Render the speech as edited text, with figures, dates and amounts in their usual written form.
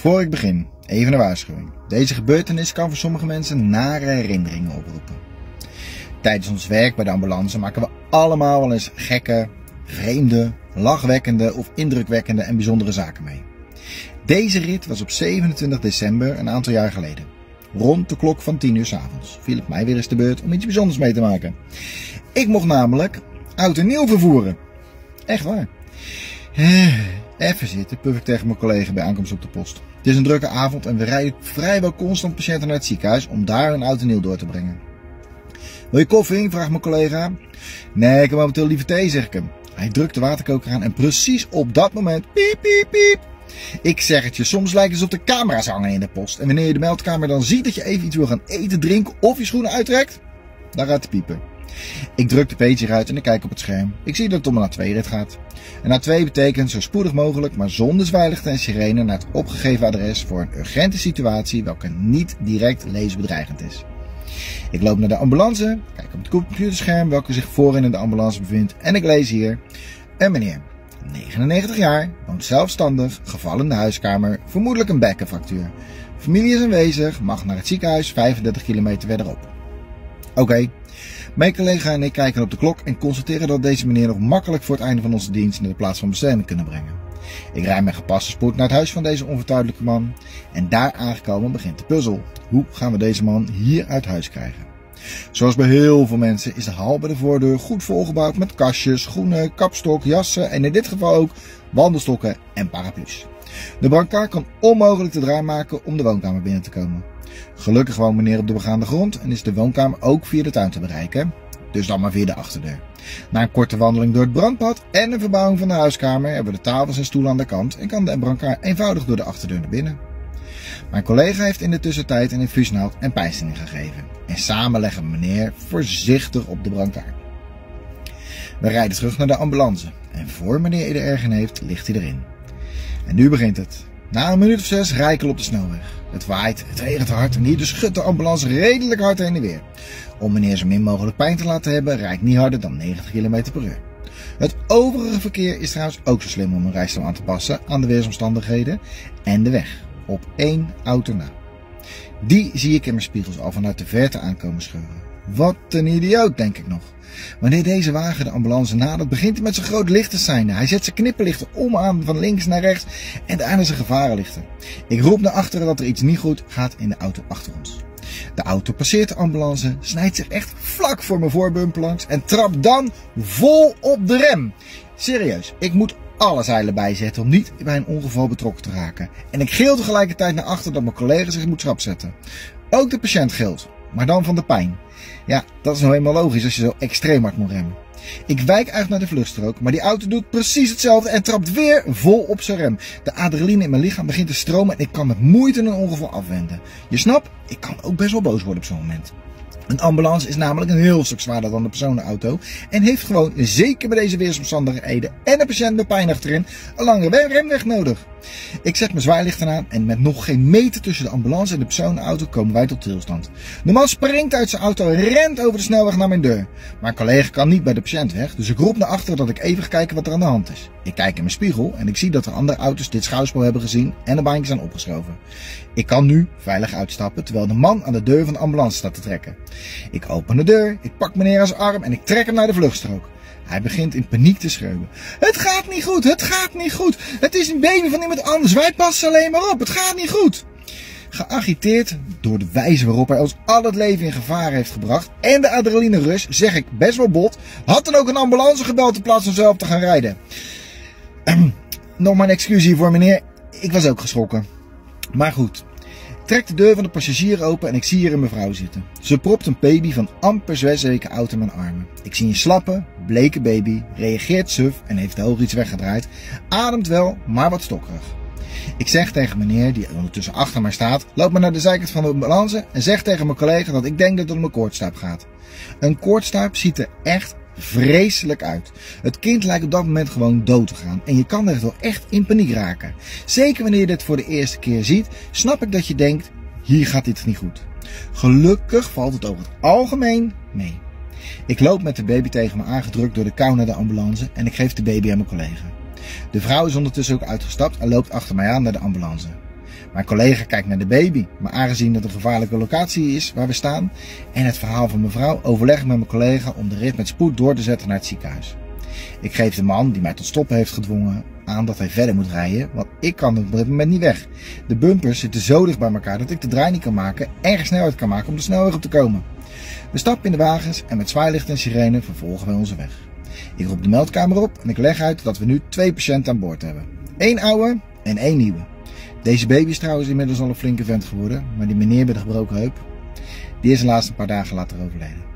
Voor ik begin, even een waarschuwing. Deze gebeurtenis kan voor sommige mensen nare herinneringen oproepen. Tijdens ons werk bij de ambulance maken we allemaal wel eens gekke, vreemde, lachwekkende of indrukwekkende en bijzondere zaken mee. Deze rit was op 27 december een aantal jaar geleden. Rond de klok van 10 uur 's avonds viel het mij weer eens de beurt om iets bijzonders mee te maken. Ik mocht namelijk oud en nieuw vervoeren. Echt waar. Even zitten, puf ik tegen mijn collega bij aankomst op de post. Het is een drukke avond en we rijden vrijwel constant patiënten naar het ziekenhuis om daar een oud en nieuw door te brengen. Wil je koffie? Vraagt mijn collega. Nee, ik heb momenteel liever thee, zeg ik hem. Hij drukt de waterkoker aan en precies op dat moment piep, piep, piep. Ik zeg het je, soms lijkt het alsof de camera's hangen in de post. En wanneer je de meldkamer dan ziet dat je even iets wil gaan eten, drinken of je schoenen uittrekt, dan gaat de pieper. Ik druk de pager uit en ik kijk op het scherm. Ik zie dat het om een A2-rit gaat. Een A2 betekent zo spoedig mogelijk, maar zonder zwaailichten en sirene naar het opgegeven adres voor een urgente situatie welke niet direct levensbedreigend is. Ik loop naar de ambulance, kijk op het computerscherm welke zich voorin in de ambulance bevindt en ik lees hier: een meneer, 99 jaar, woont zelfstandig, gevallen in de huiskamer, vermoedelijk een bekkenfractuur. Familie is aanwezig, mag naar het ziekenhuis 35 kilometer verderop. Oké. Mijn collega en ik kijken op de klok en constateren dat deze meneer nog makkelijk voor het einde van onze dienst naar de plaats van bestemming kunnen brengen. Ik rijd met gepaste spoed naar het huis van deze onvertuidelijke man en daar aangekomen begint de puzzel. Hoe gaan we deze man hier uit huis krijgen? Zoals bij heel veel mensen is de hal bij de voordeur goed volgebouwd met kastjes, schoenen, kapstok, jassen en in dit geval ook wandelstokken en paraplu's. De brancard kan onmogelijk de draai maken om de woonkamer binnen te komen. Gelukkig woont meneer op de begaande grond en is de woonkamer ook via de tuin te bereiken, dus dan maar via de achterdeur. Na een korte wandeling door het brandpad en een verbouwing van de huiskamer hebben we de tafels en stoelen aan de kant en kan de brancard eenvoudig door de achterdeur naar binnen. Mijn collega heeft in de tussentijd een infuusnaald en pijnstilling gegeven en samen leggen we meneer voorzichtig op de brancard. We rijden terug naar de ambulance en voor meneer er erg in heeft, ligt hij erin. En nu begint het. Na een minuut of 6 rijden we op de snelweg. Het waait, het regent hard en hier dus schudt de ambulance redelijk hard heen en weer. Om meneer zo min mogelijk pijn te laten hebben, rijd ik niet harder dan 90 km per uur. Het overige verkeer is trouwens ook zo slim om een rijstroom aan te passen aan de weersomstandigheden en de weg. Op één auto na. Die zie ik in mijn spiegels al vanuit de verte aankomen scheuren. Wat een idioot, denk ik nog. Wanneer deze wagen de ambulance nadert, begint hij met zijn grote lichten te zijn. Hij zet zijn knipperlichten om aan van links naar rechts en daarna zijn gevarenlichten. Ik roep naar achteren dat er iets niet goed gaat in de auto achter ons. De auto passeert de ambulance, snijdt zich echt vlak voor mijn voorbumper langs en trapt dan vol op de rem. Serieus, ik moet alle zeilen bijzetten om niet bij een ongeval betrokken te raken. En ik gil tegelijkertijd naar achter dat mijn collega zich moet schrapzetten. Ook de patiënt gilt, maar dan van de pijn. Ja, dat is nou eenmaal logisch als je zo extreem hard moet remmen. Ik wijk uit naar de vluchtstrook, maar die auto doet precies hetzelfde en trapt weer vol op zijn rem. De adrenaline in mijn lichaam begint te stromen en ik kan met moeite een ongeval afwenden. Je snapt, ik kan ook best wel boos worden op zo'n moment. Een ambulance is namelijk een heel stuk zwaarder dan de personenauto en heeft gewoon, zeker bij deze weersomstandigheden en de patiënt met pijn achterin, een langere remweg nodig. Ik zet mijn zwaailichten aan en met nog geen meter tussen de ambulance en de personenauto komen wij tot stilstand. De man springt uit zijn auto en rent over de snelweg naar mijn deur. Mijn collega kan niet bij de patiënt weg, dus ik roep naar achteren dat ik even ga kijken wat er aan de hand is. Ik kijk in mijn spiegel en ik zie dat er andere auto's dit schouwspel hebben gezien en de baantjes zijn opgeschoven. Ik kan nu veilig uitstappen terwijl de man aan de deur van de ambulance staat te trekken. Ik open de deur, ik pak meneer aan zijn arm en ik trek hem naar de vluchtstrook. Hij begint in paniek te schreeuwen. Het gaat niet goed, het gaat niet goed. Het is een baby van iemand anders, wij passen alleen maar op, het gaat niet goed. Geagiteerd door de wijze waarop hij ons al het leven in gevaar heeft gebracht en de adrenaline rush, zeg ik best wel bot, had dan ook een ambulance gebeld in plaats van zelf te gaan rijden. Nog maar een excuus hiervoor meneer, ik was ook geschrokken. Maar goed. Ik trek de deur van de passagier open en ik zie hier een mevrouw zitten. Ze propt een baby van amper 6 weken oud in mijn armen. Ik zie een slappe, bleke baby, reageert suf en heeft hoog iets weggedraaid. Ademt wel, maar wat stokkerig. Ik zeg tegen meneer, die ondertussen achter mij staat, loop maar naar de zijkant van de ambulance en zeg tegen mijn collega dat ik denk dat het om een koortstuip gaat. Een koortstuip ziet er echt vreselijk uit. Het kind lijkt op dat moment gewoon dood te gaan en je kan er wel echt in paniek raken. Zeker wanneer je dit voor de eerste keer ziet, snap ik dat je denkt, hier gaat dit niet goed. Gelukkig valt het over het algemeen mee. Ik loop met de baby tegen me aangedrukt door de kou naar de ambulance en ik geef de baby aan mijn collega. De vrouw is ondertussen ook uitgestapt en loopt achter mij aan naar de ambulance. Mijn collega kijkt naar de baby, maar aangezien het een gevaarlijke locatie is waar we staan en het verhaal van mevrouw, overleg ik met mijn collega om de rit met spoed door te zetten naar het ziekenhuis. Ik geef de man die mij tot stoppen heeft gedwongen aan dat hij verder moet rijden, want ik kan op dit moment niet weg. De bumpers zitten zo dicht bij elkaar dat ik de draai niet kan maken en snelheid kan maken om de snelweg op te komen. We stappen in de wagens en met zwaailicht en sirene vervolgen wij onze weg. Ik roep de meldkamer op en ik leg uit dat we nu 2 patiënten aan boord hebben. 1 oude en 1 nieuwe. Deze baby is trouwens inmiddels al een flinke vent geworden, maar die meneer met de gebroken heup, die is helaas een paar dagen later overleden.